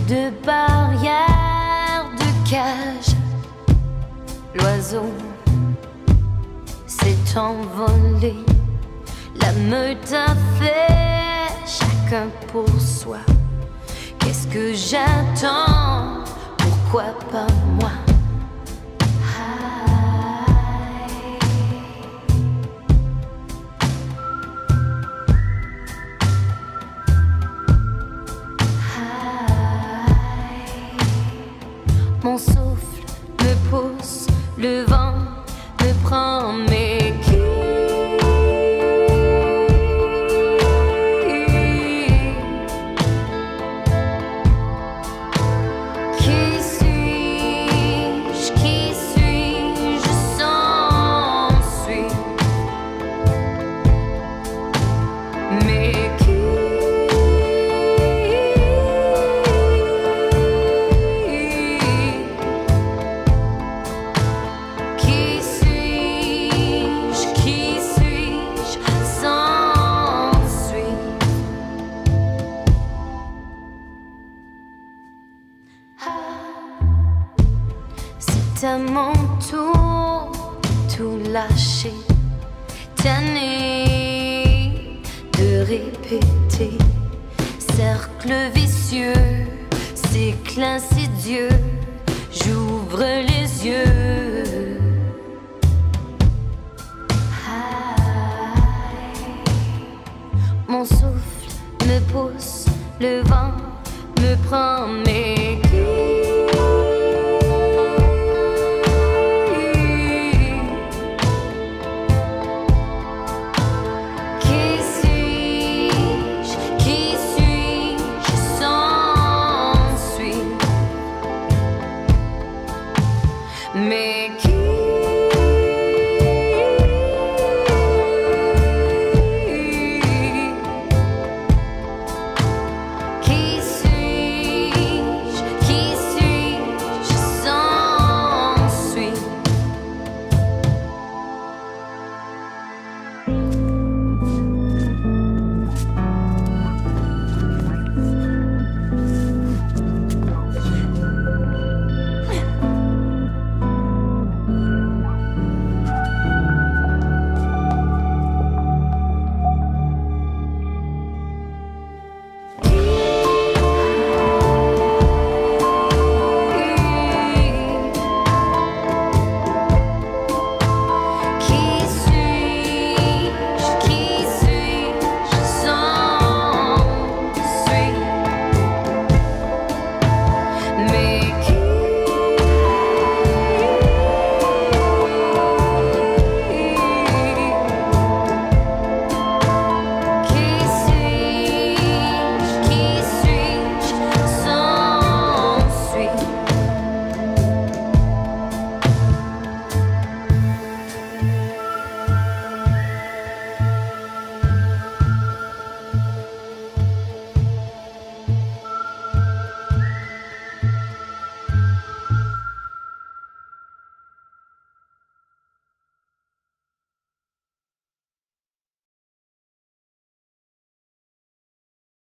de barrière, de cage. L'oiseau s'est envolé, la meute a fait chacun pour soi. Qu'est-ce que j'attends? Pourquoi pas moi? Mon souffle me pousse, le vent me prend, mais qui suis-je sans suite? Mais c'est à mon tour tout lâcher, tanné de répéter. Cercle vicieux, cycle insidieux, j'ouvre les yeux. Mon souffle me pousse, le vent me prend, mais